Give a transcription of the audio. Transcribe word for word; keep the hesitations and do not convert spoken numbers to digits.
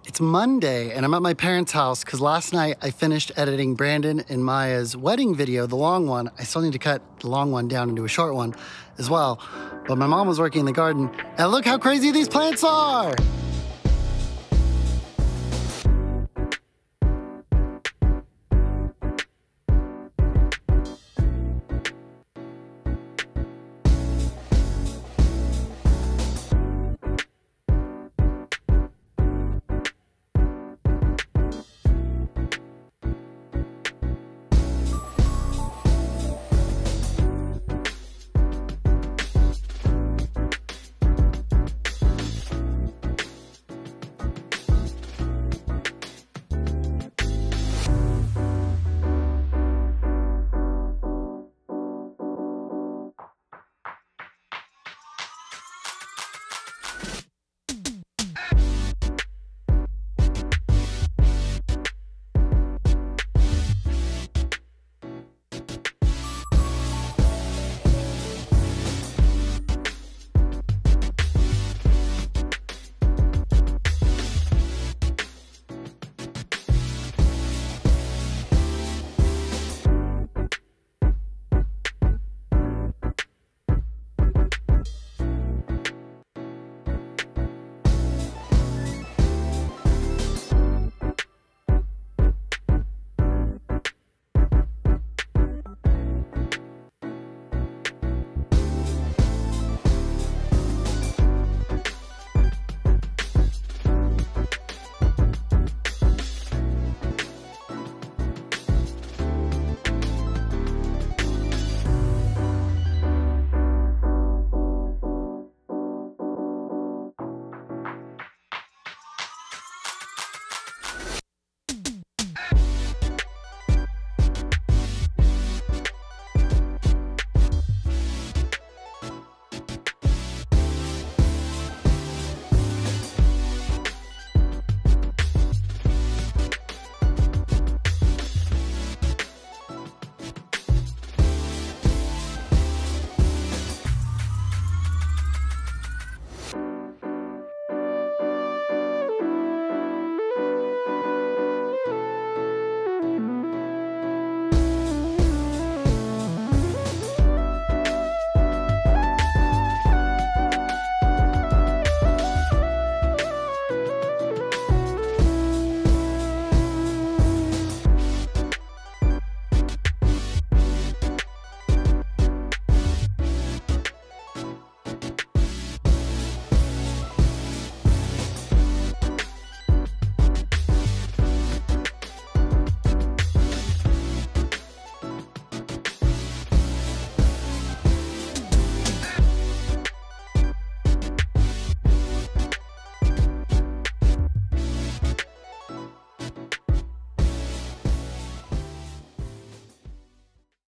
It's Monday, and I'm at my parents' house because last night I finished editing Brandon and Maya's wedding video, the long one. I still need to cut the long one down into a short one as well. But my mom was working in the garden, and look how crazy these plants are!